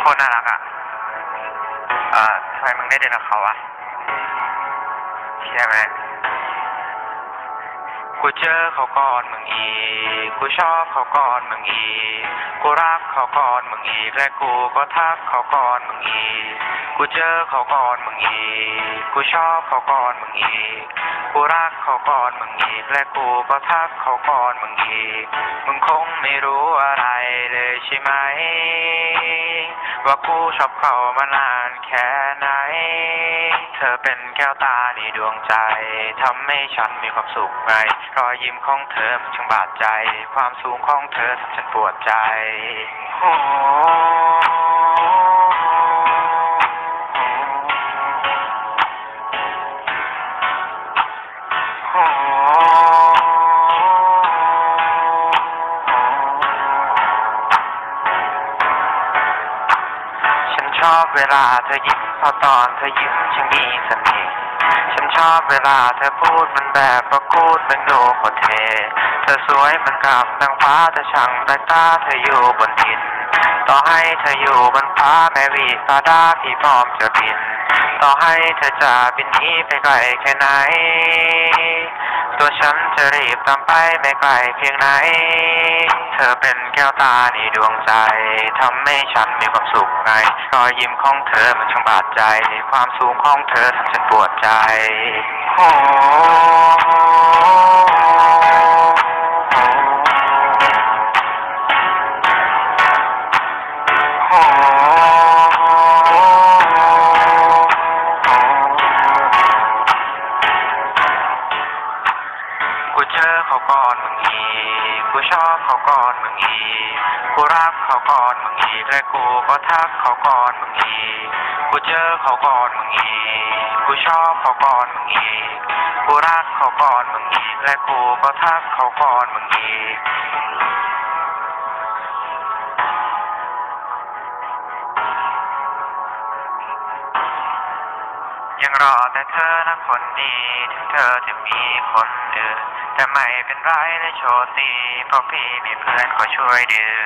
โคตรน่ารักอ่ะทำไมมึงได้เดินกับเขาอ่ะใช่ไหมกูเจอเขาก่อนมึงอีกกูชอบเขาก่อนมึงอีกกูรักเขาก่อนมึงอีกและกูก็ทักเขาก่อนมึงอีกกูเจอเขาก่อนมึงอีกกูชอบเขาก่อนมึงอีกกูรักเขาก่อนมึงอีกและกูก็ทักเขาก่อนมึงอีกมึงคงไม่รู้อะไรเลยใช่ไหมว่ากูชอบเขามานานแค่ไหนเธอเป็นแก้วตาในดวงใจทำให้ฉันมีความสุขไงรอยยิ้มของเธอมันช่างบาดใจความสูงของเธอทำฉันปวดใจโอ้ชอบเวลาเธอยิ้มพอตอนเธอยิ้มช่างมีเสน่ห์ฉันชอบเวลาเธอพูดมันแบบประกูดมันดูโคตรเท่เธอสวยเหมือนกับนางฟ้าแต่ช่างแปลกตาเธออยู่บนดินต่อให้เธออยู่บนฟ้าแม่วีฟาดาพี่พร้อมจะบินต่อให้เธอจะบินหนีไปไกลแค่ไหนตัวฉันจะรีบตามไปไม่ไกลเพียงไหนเธอเป็นแก้วตาในดวงใจทำให้ฉันมีความสุขไงรอยยิ้มของเธอมันช่างบาดใจความสูงของเธอทำฉันปวดใจโอ้กูเจอเขาก่อนมึงอีกกูชอบเขาก่อนมึงอีกกูรักเขาก่อนมึงอีกและกูก็ทักเขาก่อนมึงอีกกูเจอเขาก่อนมึงอีกกูชอบเขาก่อนมึงอีกกูรักเขาก่อนมึงอีกและกูก็ทักเขาก่อนมึงอีกยังรอแต่เธอนะคนดีถึงเธอจะมีคนอื่นแต่ไม่เป็นไรเลยโชติเพราะพี่มีเพื่อนก็ช่วยดึง